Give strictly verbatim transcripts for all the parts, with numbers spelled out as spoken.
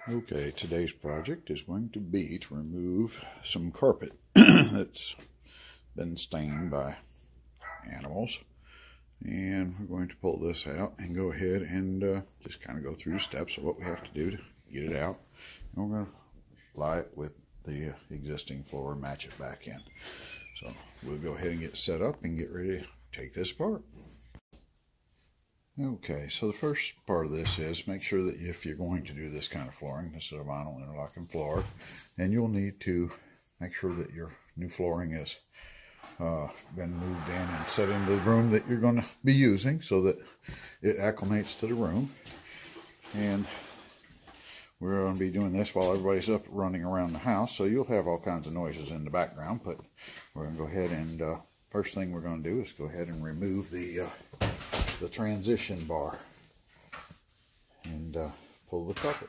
Okay, today's project is going to be to remove some carpet that's been stained by animals. And we're going to pull this out and go ahead and uh, just kind of go through the steps of what we have to do to get it out. And we're going to lie it with the uh, existing floor and match it back in. So we'll go ahead and get set up and get ready to take this apart. Okay, so the first part of this is make sure that if you're going to do this kind of flooring, this is a vinyl interlocking floor, and you'll need to make sure that your new flooring has uh, been moved in and set into the room that you're going to be using so that it acclimates to the room. And we're going to be doing this while everybody's up running around the house, so you'll have all kinds of noises in the background, but we're going to go ahead and uh, first thing we're going to do is go ahead and remove the uh, the transition bar and uh, pull the carpet.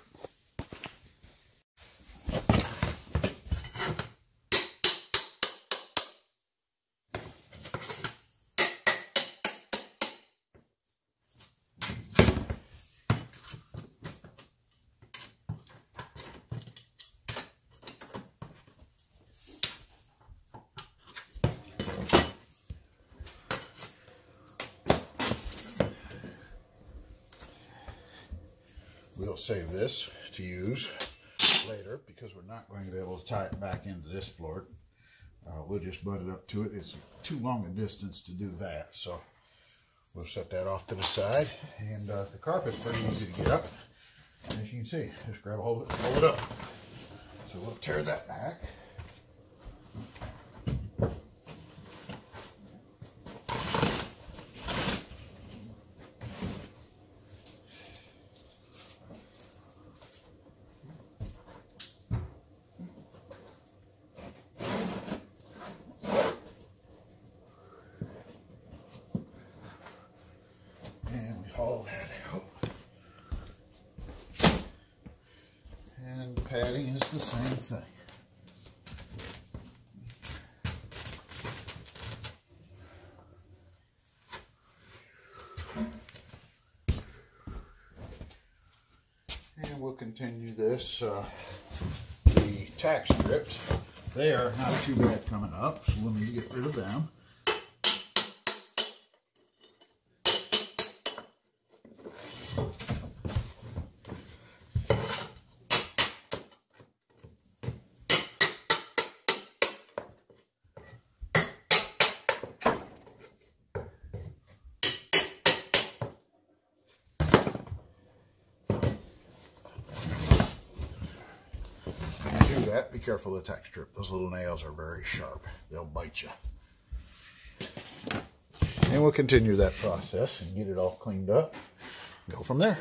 We'll save this to use later because we're not going to be able to tie it back into this floor. Uh, we'll just butt it up to it. It's too long a distance to do that, so we'll set that off to the side. And uh, the carpet's pretty easy to get up. As you can see, just grab a hold of it and pull it up. So we'll tear that back. Haul that out. And the padding is the same thing. And we'll continue this. Uh, the tack strips, they are not too bad coming up, so we'll need to get rid of them. That, be careful of the tack strip. Those little nails are very sharp. They'll bite you. And we'll continue that process and get it all cleaned up. Go from there.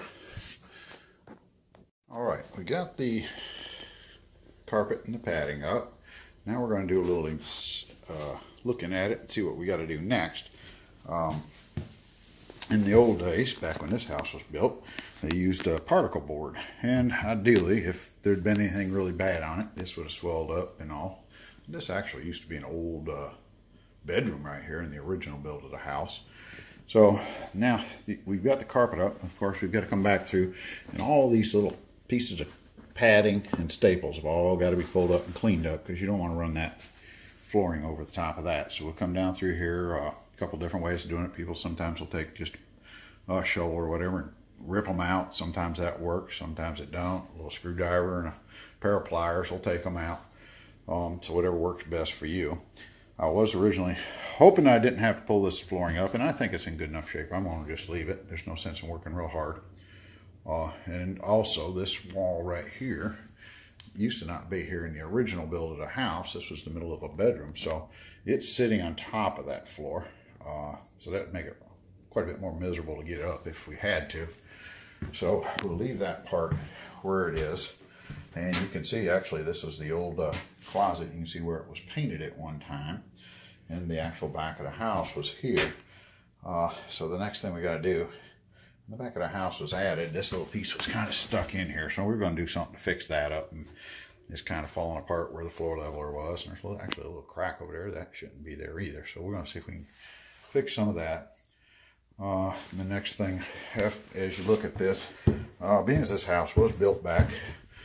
All right, we got the carpet and the padding up. Now we're going to do a little uh, looking at it and see what we got to do next. Um, in the old days, back when this house was built, they used a particle board, and ideally, if there'd been anything really bad on it, this would have swelled up and all. This actually used to be an old uh, bedroom right here in the original build of the house. So now the, we've got the carpet up. Of course, we've got to come back through, and all these little pieces of padding and staples have all got to be pulled up and cleaned up because you don't want to run that flooring over the top of that. So we'll come down through here. Uh, a couple different ways of doing it. People sometimes will take just a shovel or whatever and rip them out. Sometimes that works, sometimes it don't. A little screwdriver and a pair of pliers will take them out. Um, so whatever works best for you. I was originally hoping I didn't have to pull this flooring up, and I think it's in good enough shape. I'm going to just leave it. There's no sense in working real hard. Uh, and also this wall right here used to not be here in the original build of the house. This was the middle of a bedroom, so it's sitting on top of that floor. Uh, so that would make it quite a bit more miserable to get up if we had to. So we'll leave that part where it is. And you can see, actually, this is the old uh, closet. You can see where it was painted at one time. And the actual back of the house was here. Uh, so the next thing we got to do, the back of the house was added. This little piece was kind of stuck in here. So we're going to do something to fix that up. And it's kind of falling apart where the floor leveler was. And there's actually a little crack over there. That shouldn't be there either. So we're going to see if we can fix some of that. Uh, the next thing, if, as you look at this, uh, being as this house was built back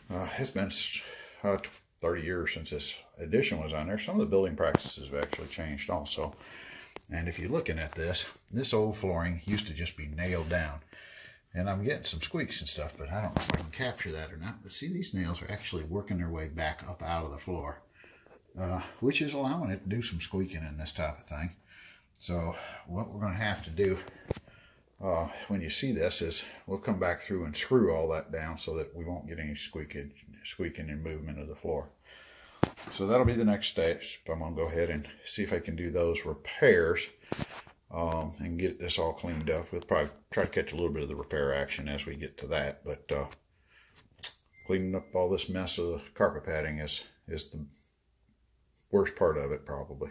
Uh, it's been uh, thirty years since this addition was on there. Some of the building practices have actually changed also. And if you're looking at this, this old flooring used to just be nailed down. And I'm getting some squeaks and stuff, but I don't know if I can capture that or not. But see, these nails are actually working their way back up out of the floor, uh, which is allowing it to do some squeaking in this type of thing. So what we're going to have to do uh, when you see this is we'll come back through and screw all that down so that we won't get any squeaking, squeaking and movement of the floor. So that'll be the next stage. I'm going to go ahead and see if I can do those repairs um, and get this all cleaned up. We'll probably try to catch a little bit of the repair action as we get to that. But uh, cleaning up all this mess of the carpet padding is, is the worst part of it, probably.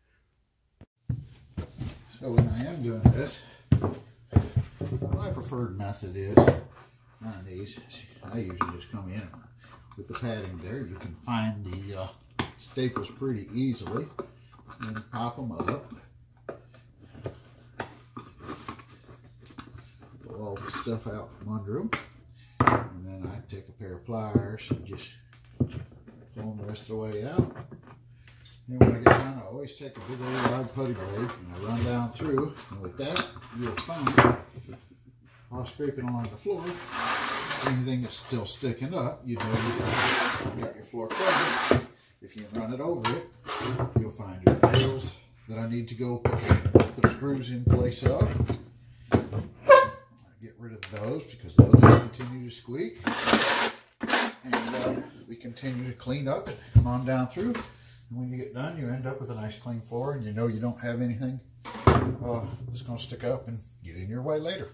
So when I am doing this, my preferred method is on these. I usually just come in with the padding there. You can find the uh, staples pretty easily and pop them up. Pull all the stuff out from under them. And then I take a pair of pliers and just pull them the rest of the way out. And when I get done, I always take a big old wide putty blade and I run down through. And with that, you'll find, while scraping along the floor, anything that's still sticking up, you know you've got your floor covered. If you run it over it, you'll find your nails that I need to go put screws in place of. Get rid of those because they'll just continue to squeak. And uh, we continue to clean up and come on down through. And when you get done, you end up with a nice clean floor and you know you don't have anything uh, that's going to stick up and get in your way later.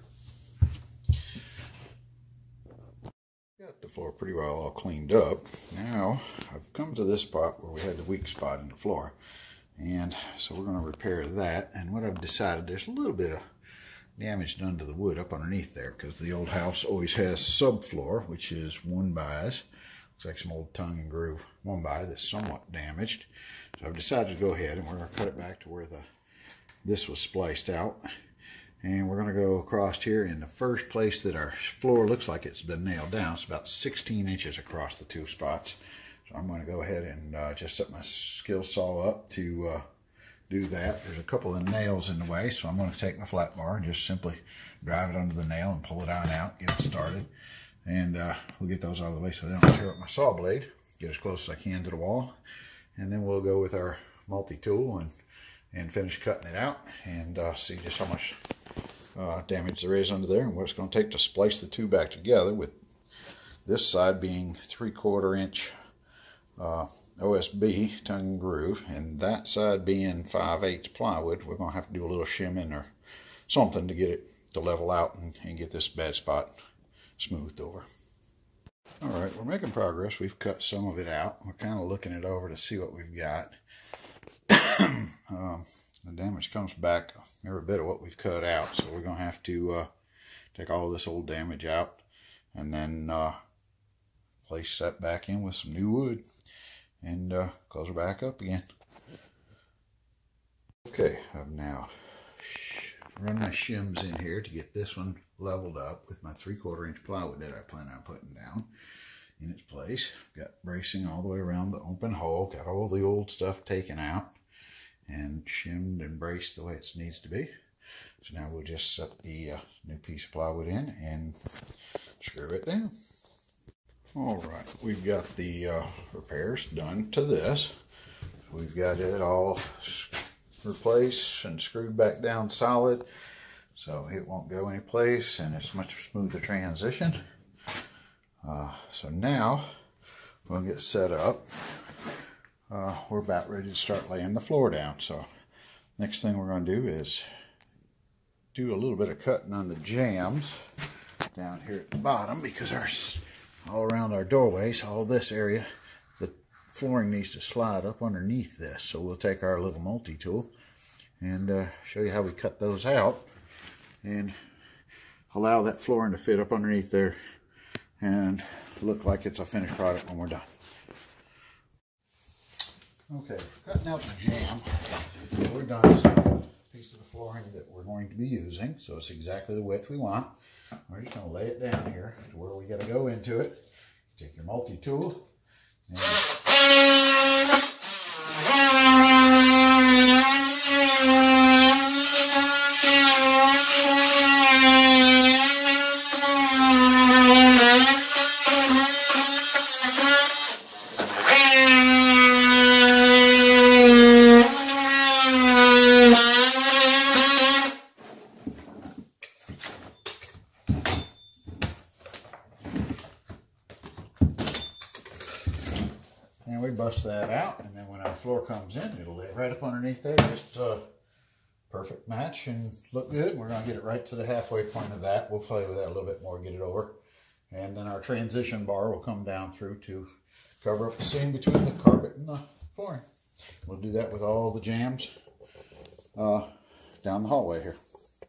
Got the floor pretty well all cleaned up. Now I've come to this spot where we had the weak spot in the floor, and so we're going to repair that. And what I've decided, there's a little bit of damage done to the wood up underneath there because the old house always has subfloor, which is one bias. Looks like some old tongue and groove one by that's somewhat damaged. So I've decided to go ahead and we're going to cut it back to where the this was spliced out. And we're going to go across here in the first place that our floor looks like it's been nailed down. It's about sixteen inches across the two spots. So I'm going to go ahead and uh, just set my skill saw up to uh, do that. There's a couple of nails in the way, so I'm going to take my flat bar and just simply drive it under the nail and pull it on out, get it started. And uh, we'll get those out of the way so they don't tear up my saw blade. Get as close as I can to the wall. And then we'll go with our multi-tool and, and finish cutting it out and uh, see just how much Uh, damage there is under there and what it's going to take to splice the two back together, with this side being three quarter inch uh, O S B tongue and groove and that side being five eighths plywood. We're going to have to do a little shimming or something to get it to level out and, and get this bad spot smoothed over. Alright, we're making progress. We've cut some of it out. We're kind of looking it over to see what we've got. um, The damage comes back every bit of what we've cut out, so we're going to have to uh, take all this old damage out and then uh, place that back in with some new wood and uh, close her back up again. Okay, I've now run my shims in here to get this one leveled up with my three quarter inch plywood that I plan on putting down in its place. Got bracing all the way around the open hole, got all the old stuff taken out and shimmed and braced the way it needs to be. So now we'll just set the uh, new piece of plywood in and screw it down. All right, we've got the uh, repairs done to this. We've got it all replaced and screwed back down solid, so it won't go any place and it's much smoother transition. Uh, so now we'll get set up. Uh, we're about ready to start laying the floor down. So next thing we're going to do is do a little bit of cutting on the jambs down here at the bottom, because our all around our doorways, all this area, the flooring needs to slide up underneath this. So we'll take our little multi-tool and uh, show you how we cut those out and allow that flooring to fit up underneath there and look like it's a finished product when we're done. Okay, cutting out the jamb, what we're done is a piece of the flooring that we're going to be using, so it's exactly the width we want. We're just going to lay it down here to where we got to go into it Take your multi-tool and And we bust that out, and then when our floor comes in, it'll lay right up underneath there, just a perfect match and look good. We're going to get it right to the halfway point of that. We'll play with that a little bit more, get it over. And then our transition bar will come down through to cover up the seam between the carpet and the flooring. We'll do that with all the jambs uh, down the hallway here.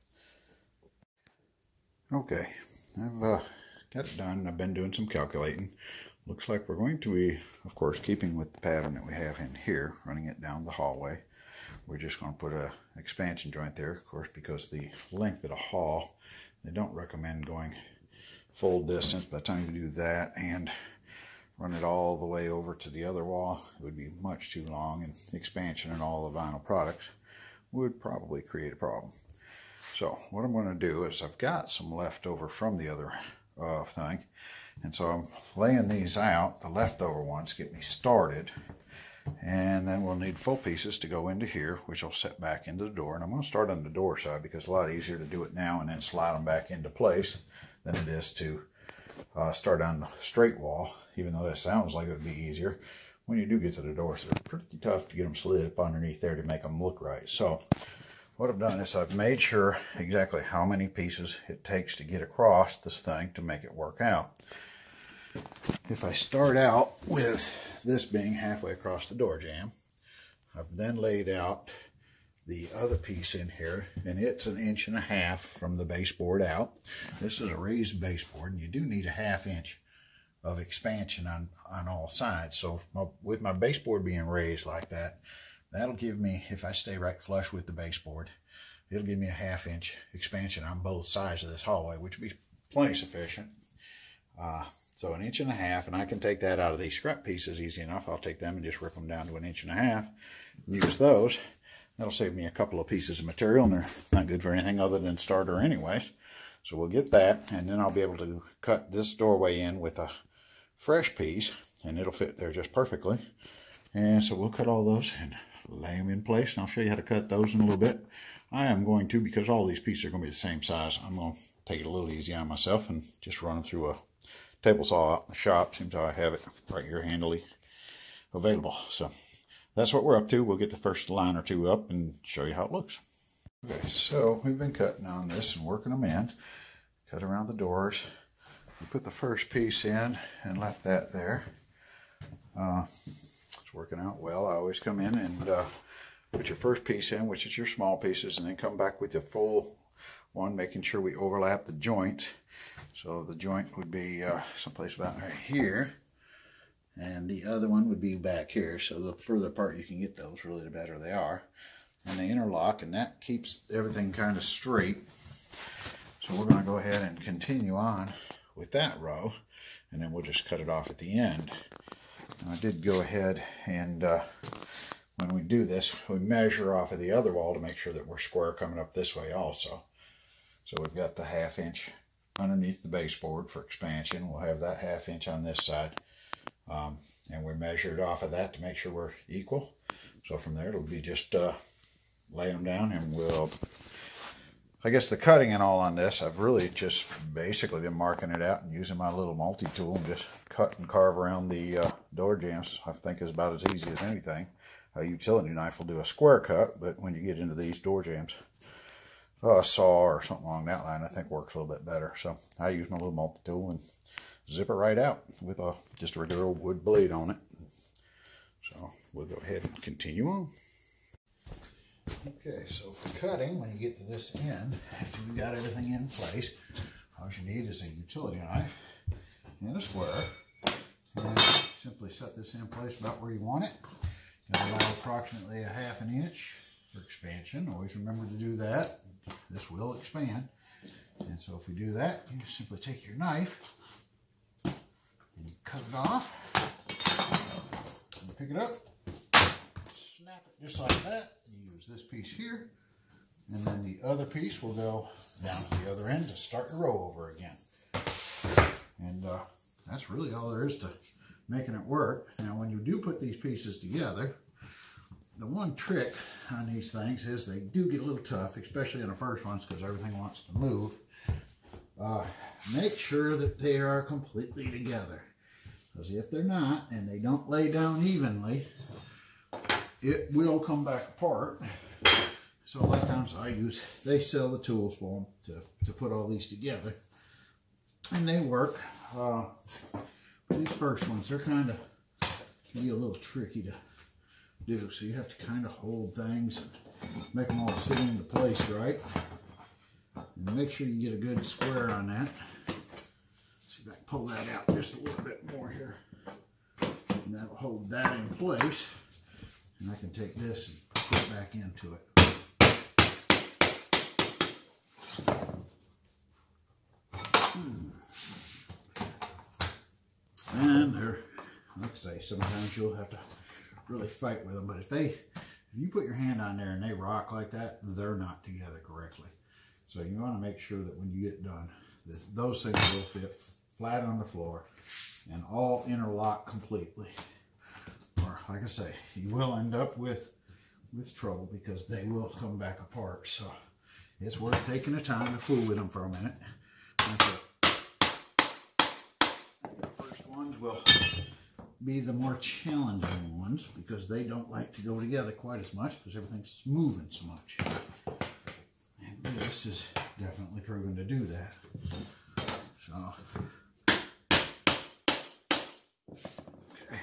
Okay, I've uh, got it done. I've been doing some calculating. Looks like we're going to be, of course, keeping with the pattern that we have in here, running it down the hallway. We're just going to put a expansion joint there, of course, because the length of the hall, they don't recommend going full distance. By the time you do that and run it all the way over to the other wall, it would be much too long, and expansion in all the vinyl products would probably create a problem. So what I'm going to do is I've got some left over from the other uh, thing. And so I'm laying these out, the leftover ones, get me started. And then we'll need full pieces to go into here, which will set back into the door. And I'm going to start on the door side because it's a lot easier to do it now and then slide them back into place than it is to uh, start on the straight wall, even though that sounds like it would be easier. When you do get to the doors, they're pretty tough to get them slid up underneath there to make them look right. So what I've done is I've made sure exactly how many pieces it takes to get across this thing to make it work out. If I start out with this being halfway across the door jamb, I've then laid out the other piece in here, and it's an inch and a half from the baseboard out. This is a raised baseboard, and you do need a half inch of expansion on, on all sides. So my, with my baseboard being raised like that, that'll give me, if I stay right flush with the baseboard, it'll give me a half inch expansion on both sides of this hallway, which would be plenty sufficient. Uh, So an inch and a half, and I can take that out of these scrap pieces easy enough. I'll take them and just rip them down to an inch and a half and use those. That'll save me a couple of pieces of material, and they're not good for anything other than starter anyways. So we'll get that, and then I'll be able to cut this doorway in with a fresh piece, and it'll fit there just perfectly. And so we'll cut all those and lay them in place, and I'll show you how to cut those in a little bit. I am going to, because all these pieces are going to be the same size, I'm going to take it a little easy on myself and just run them through a table saw out in the shop. Seems how I have it right here handily available. So that's what we're up to. We'll get the first line or two up and show you how it looks. Okay, so we've been cutting on this and working them in. Cut around the doors. You put the first piece in and left that there. Uh, it's working out well. I always come in and uh, put your first piece in, which is your small pieces, and then come back with the full one, making sure we overlap the joint. So the joint would be uh, someplace about right here, and the other one would be back here. So the further apart you can get those, really the better they are. And they interlock, and that keeps everything kind of straight. So we're going to go ahead and continue on with that row, and then we'll just cut it off at the end. Now I did go ahead and uh, when we do this, we measure off of the other wall to make sure that we're square coming up this way also. So we've got the half inch underneath the baseboard for expansion. We'll have that half inch on this side. Um, and we measured off of that to make sure we're equal. So from there, it'll be just uh, laying them down, and we'll, I guess the cutting and all on this, I've really just basically been marking it out and using my little multi-tool and just cut and carve around the uh, door jambs. I think is about as easy as anything. A utility knife will do a square cut, but when you get into these door jambs, a saw or something along that line, I think works a little bit better. So I use my little multi-tool and zip it right out with a just a regular old wood blade on it. So we'll go ahead and continue on. Okay, so for cutting, when you get to this end, after you've got everything in place, all you need is a utility knife and a square. And simply set this in place about where you want it. You'll allow approximately a half an inch for expansion. Always remember to do that. This will expand. And so if we do that, you simply take your knife and you cut it off. And pick it up, snap it just like that. Use this piece here, and then the other piece will go down to the other end to start the row over again. And uh, that's really all there is to making it work. Now, when you do put these pieces together, the one trick on these things is they do get a little tough, especially in the first ones because everything wants to move. Uh, make sure that they are completely together, because if they're not and they don't lay down evenly, it will come back apart. So a lot of times I use, they sell the tools for them to, to put all these together, and they work. Uh, these first ones, they're kind of, can be a little tricky to do, so you have to kind of hold things and make them all sit into place right. And make sure you get a good square on that. See if I can pull that out just a little bit more here. And that'll hold that in place. And I can take this and put it back into it. Hmm. And they're, like I say, sometimes you'll have to really fight with them. But if they, if you put your hand on there and they rock like that, they're not together correctly. So you want to make sure that when you get done, that those things will fit flat on the floor and all interlock completely. Or, like I say, you will end up with with trouble because they will come back apart. So it's worth taking the time to fool with them for a minute. The first ones will be the more challenging ones because they don't like to go together quite as much because everything's moving so much. And this is definitely proven to do that. So, okay.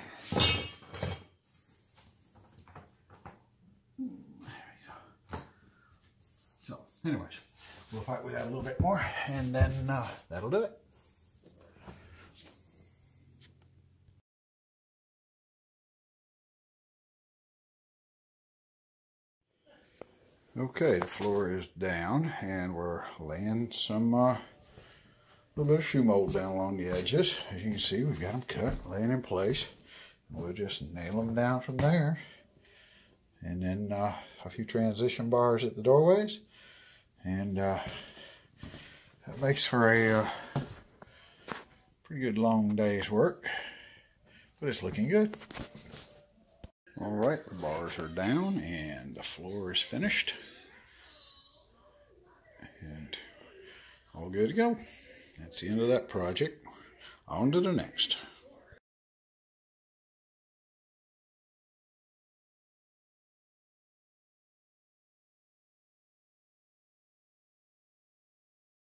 There we go. So, anyways, we'll fight with that a little bit more, and then uh, that'll do it. Okay, the floor is down, and we're laying some uh, little bit of shoe mold down along the edges. As you can see, we've got them cut, laying in place. We'll just nail them down from there, and then uh, a few transition bars at the doorways, and uh, that makes for a uh, pretty good long day's work. But it's looking good. All right, the bars are down and the floor is finished. And all good to go. That's the end of that project. On to the next.